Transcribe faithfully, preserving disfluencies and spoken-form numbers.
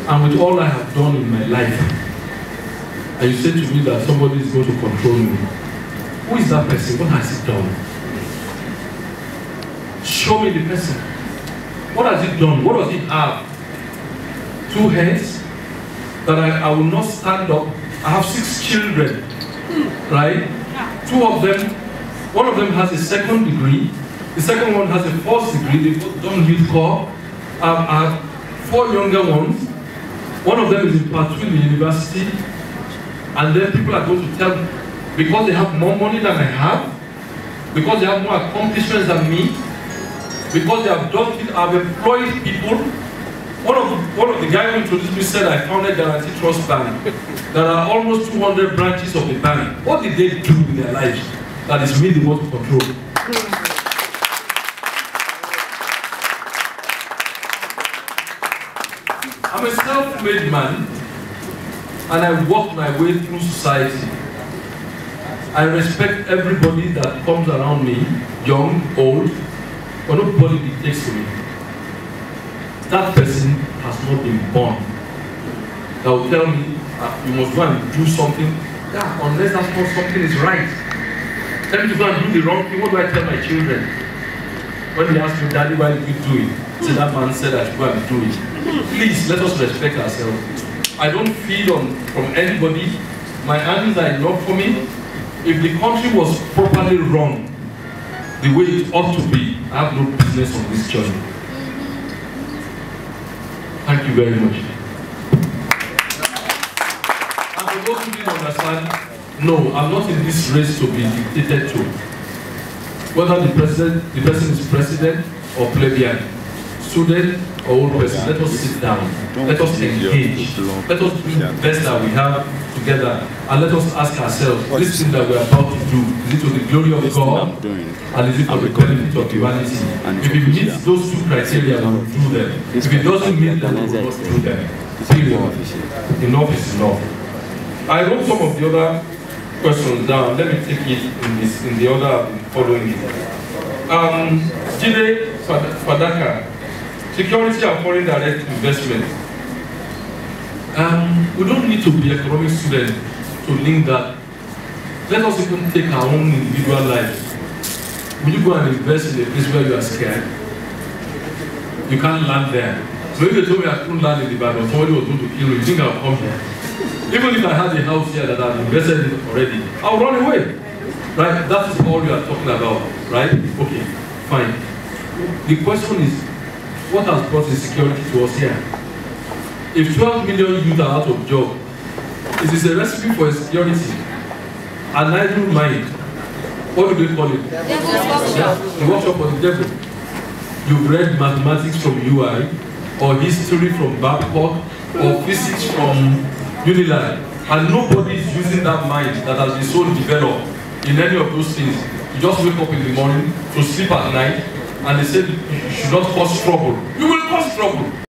and with all I have done in my life, and you say to me that somebody is going to control me, who is that person? What has he done? Show me the person. What has he done? What does he have? Two heads? That I, I will not stand up. I have six children, right? Two of them, one of them has a second degree. The second one has a fourth degree. They've both done youth corps. Um, I have four younger ones. One of them is in part two in the university. And then people are going to tell me, because they have more money than I have, because they have more accomplishments than me, because they have done it, I've employed people. One of the, one of the guys who introduced me said I founded Guarantee Trust Bank. There are almost two hundred branches of the bank. What did they do with their lives that is me they want to control? I'm a self-made man, and I walk my way through society. I respect everybody that comes around me, young, old, but nobody dictates to me. That person has not been born. That will tell me, uh, you must go and do something. Yeah, unless that's not something is right. Tell me to go and do the wrong thing. What do I tell my children? When they ask me, Daddy, why did you do it? Say that man said I should go and do it. Please, let us respect ourselves. I don't feed on from anybody. My earnings are enough for me. If the country was properly run the way it ought to be, I have no business on this journey. Thank you very much. And for those who didn't understand, no, I'm not in this race to be dictated to. Whether the president, the person is president or plebeian, student or old person, let us sit down, let us engage, let us do the best that we have together, and let us ask ourselves, this thing that we are about to do, is it to the glory of God, and is it for the benefit of humanity? If it meets those two criteria, we will do them. If it doesn't meet them, we will not do them. Period. Enough is enough. I wrote some of the other questions down. Let me take it in this in the order I've been following it. Um, Jide Fadaka, security and foreign direct investment. Um, we don't need to be economic students to link that. Let us even take our own individual lives. Will you go and invest in a place where you are scared? You can't land there. So if they told me I couldn't land in Ibadan, somebody was going to kill me, you think I'll come here? Even if I had a house here that I've invested in already, I'll run away. Right? That is all you are talking about. Right? Okay, fine. The question is, what has brought insecurity to us here? If twelve million youth are out of job, it is a recipe for insecurity. An idle mind. What do they call it? Devil's workshop. The workshop of the devil. You've read mathematics from U I, or history from Babcock, or physics from Unilag, and nobody is using that mind that has been so developed in any of those things. You just wake up in the morning to sleep at night, and they say you should not cause trouble. You will cause trouble.